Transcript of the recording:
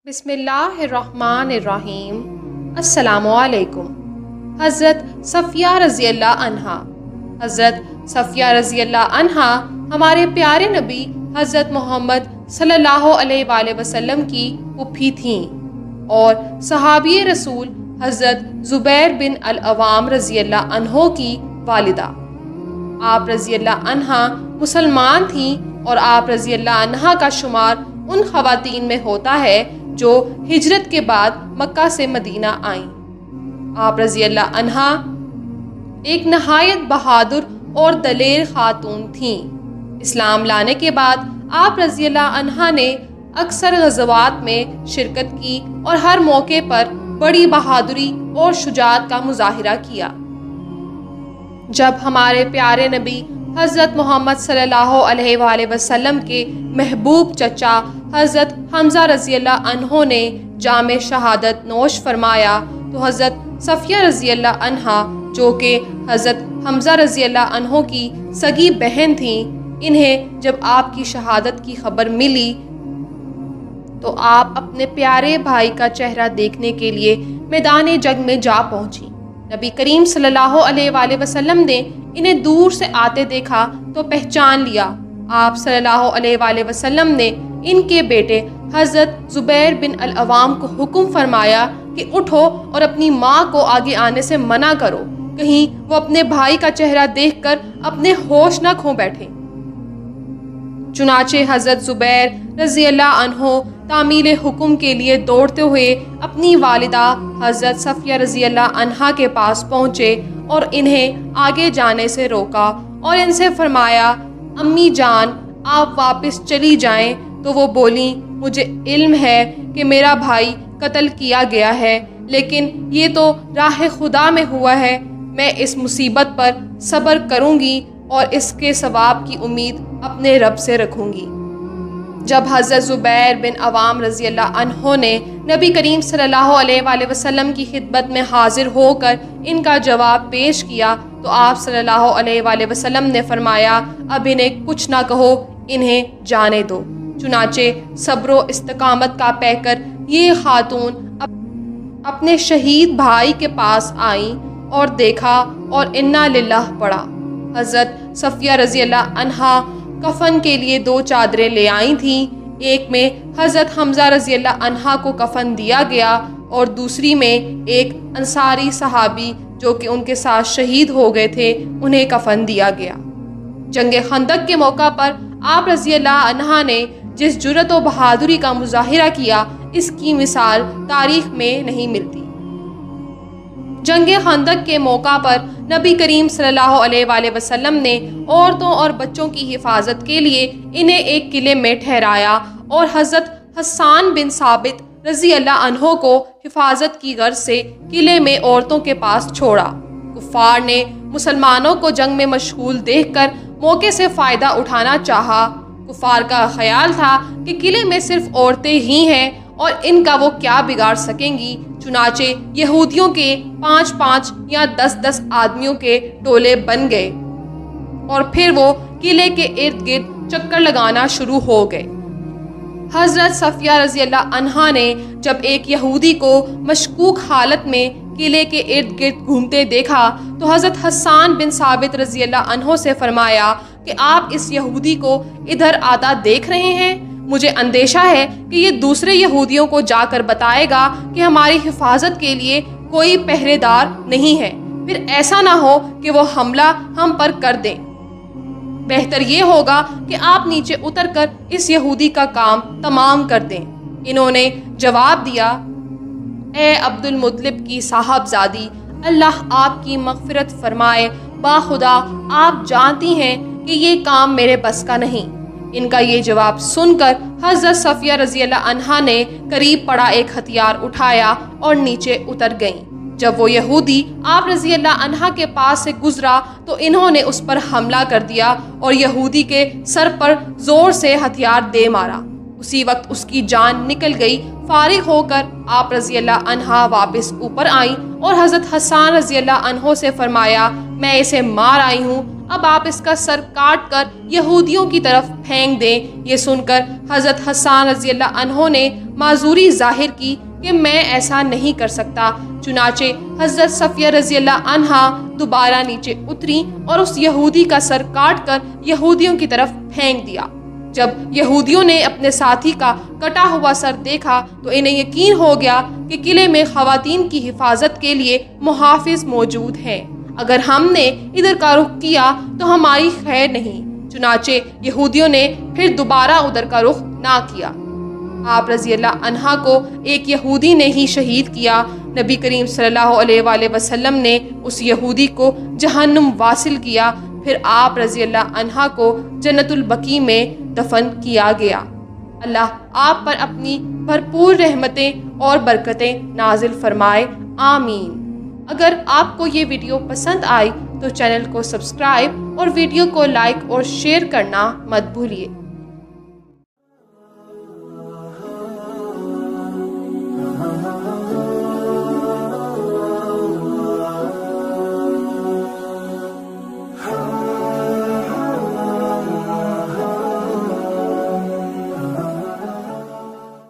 بسم اللہ الرحمن الرحیم۔ السلام علیکم۔ حضرت صفیہ رضی اللہ عنہا۔ حضرت صفیہ رضی اللہ عنہا ہمارے پیارے نبی حضرت محمد صلی اللہ علیہ وآلہ وسلم کی پھوپھی تھیں اور صحابی رسول حضرت زبیر بن العوام رضی اللہ عنہ کی والدہ۔ آپ رضی اللہ عنہا مسلمان تھیں اور آپ رضی اللہ عنہا کا شمار ان خواتین میں ہوتا ہے جو ہجرت کے بعد مکہ سے مدینہ آئیں۔ آپ رضی اللہ عنہا ایک نہایت بہادر اور دلیر خاتون تھیں۔ اسلام لانے کے بعد آپ رضی اللہ عنہا نے اکثر غزوات میں شرکت کی اور ہر موقع پر بڑی بہادری اور شجاعت کا مظاہرہ کیا۔ جب ہمارے پیارے نبی حضرت محمد صلی اللہ علیہ وآلہ وسلم کے محبوب چچا حضرت حمزہ رضی اللہ عنہ نے جام شہادت نوش فرمایا تو حضرت صفیہ رضی اللہ عنہا جو کہ حضرت حمزہ رضی اللہ عنہ کی سگی بہن تھیں، انہیں جب آپ کی شہادت کی خبر ملی تو آپ اپنے پیارے بھائی کا چہرہ دیکھنے کے لیے میدان جنگ میں جا پہنچی۔ نبی کریم صلی اللہ علیہ وآلہ وسلم نے انہیں دور سے آتے دیکھا تو پہچان لیا۔ آپ صلی اللہ علیہ وآلہ وسلم نے ان کے بیٹے حضرت زبیر بن العوام کو حکم فرمایا کہ اٹھو اور اپنی ماں کو آگے آنے سے منع کرو، کہیں وہ اپنے بھائی کا چہرہ دیکھ کر اپنے ہوش نہ کھو بیٹھے۔ چنانچہ حضرت زبیر رضی اللہ عنہ تعمیل حکم کے لیے دوڑتے ہوئے اپنی والدہ حضرت صفیہ رضی اللہ عنہا کے پاس پہنچے اور انہیں آگے جانے سے روکا اور ان سے فرمایا، امی جان آپ واپس چلی جائیں۔ تو وہ بولیں، مجھے علم ہے کہ میرا بھائی قتل کیا گیا ہے، لیکن یہ تو راہ خدا میں ہوا ہے، میں اس مصیبت پر صبر کروں گی اور اس کے ثواب کی امید اپنے رب سے رکھوں گی۔ جب حضرت زبیر بن عوام رضی اللہ عنہ نے نبی کریم صلی اللہ علیہ وآلہ وسلم کی خدمت میں حاضر ہو کر ان کا جواب پیش کیا تو آپ صلی اللہ علیہ وآلہ وسلم نے فرمایا، اب انہیں کچھ نہ کہو، انہیں جانے دو۔ چنانچہ صبر و استقامت کا پیکر یہ خاتون اپنے شہید بھائی کے پاس آئیں اور دیکھا اور انا للہ پڑھا۔ حضرت صفیہ رضی اللہ عنہا کفن کے لیے 2 چادریں لے آئی تھیں، ایک میں حضرت حمزہ رضی اللہ عنہا کو کفن دیا گیا اور دوسری میں ایک انصاری صحابی جو کہ ان کے ساتھ شہید ہو گئے تھے انہیں کفن دیا گیا۔ جنگ خندق کے موقع پر آپ رضی اللہ عنہا نے جس جرأت و بہادری کا مظاہرہ کیا، اس کی مثال تاریخ میں نہیں ملتی۔ جنگ خندق کے موقع پر نبی کریم صلی اللہ علیہ وآلہ وسلم نے عورتوں اور بچوں کی حفاظت کے لیے انہیں ایک قلعے میں ٹھہرایا اور حضرت حسان بن ثابت رضی اللہ عنہ کو حفاظت کی غرض سے قلعے میں عورتوں کے پاس چھوڑا۔ کفار نے مسلمانوں کو جنگ میں مشغول دیکھ کر موقع سے فائدہ اٹھانا چاہا۔ کفار کا خیال تھا کہ قلعے میں صرف عورتیں ہی ہیں اور ان کا وہ کیا بگاڑ سکیں گی، چنانچہ یہودیوں کے 5 یا 10 آدمیوں کے ٹولے بن گئے اور پھر وہ قلعے کے ارد گرد چکر لگانا شروع ہو گئے۔ حضرت صفیہ رضی اللہ عنہا نے جب ایک یہودی کو مشکوک حالت میں قلعے کے ارد گرد گھومتے دیکھا تو حضرت حسان بن ثابت رضی اللہ عنہ سے فرمایا کہ آپ اس یہودی کو ادھر آتا دیکھ رہے ہیں، مجھے اندیشہ ہے کہ یہ دوسرے یہودیوں کو جا کر بتائے گا کہ ہماری حفاظت کے لیے کوئی پہرے دار نہیں ہے، پھر ایسا نہ ہو کہ وہ حملہ ہم پر کر دیں۔ بہتر یہ ہوگا کہ آپ نیچے اتر کر اس یہودی کا کام تمام کر دیں۔ انہوں نے جواب دیا، اے عبد المطلب کی صاحبزادی، اللہ آپ کی مغفرت فرمائے، باخدا آپ جانتی ہیں کہ یہ کام میرے بس کا نہیں۔ ان کا یہ جواب سن کر حضرت صفیہ رضی اللہ عنہا نے قریب پڑا ایک ہتھیار اٹھایا اور نیچے اتر گئیں۔ جب وہ یہودی آپ رضی اللہ عنہا کے پاس سے گزرا تو انہوں نے اس پر حملہ کر دیا اور یہودی کے سر پر زور سے ہتھیار دے مارا۔ اسی وقت اس کی جان نکل گئی۔ فارغ ہو کر آپ رضی اللہ عنہا واپس اوپر آئیں اور حضرت حسان رضی اللہ عنہ سے فرمایا، میں اسے مار آئی ہوں اب آپ اس کا سر کاٹ کر یہودیوں کی طرف پھینک دیں۔ یہ سن کر حضرت حسان رضی اللہ عنہ نے معذوری ظاہر کی کہ میں ایسا نہیں کر سکتا۔ چنانچہ حضرت صفیہ رضی اللہ عنہا دوبارہ نیچے اتری اور اس یہودی کا سر کاٹ کر یہودیوں کی طرف پھینک دیا۔ جب یہودیوں نے اپنے ساتھی کا کٹا ہوا سر دیکھا تو انہیں یقین ہو گیا کہ قلعے میں خواتین کی حفاظت کے لیے محافظ موجود ہیں۔ اگر ہم نے ادھر کا رخ کیا تو ہماری خیر نہیں۔ چنانچہ یہودیوں نے پھر دوبارہ ادھر کا رخ نہ کیا۔ آپ رضی اللہ عنہا کو ایک یہودی نے ہی شہید کیا۔ نبی کریم صلی اللہ علیہ وآلہ وسلم نے اس یہودی کو جہنم واصل کیا، پھر آپ رضی اللہ عنہا کو جنت البقیع میں دفن کیا گیا۔ اللہ آپ پر اپنی بھرپور رحمتیں اور برکتیں نازل فرمائے، آمین۔ اگر آپ کو یہ ویڈیو پسند آئی تو چینل کو سبسکرائب اور ویڈیو کو لائک اور شیئر کرنا مت بھولیے۔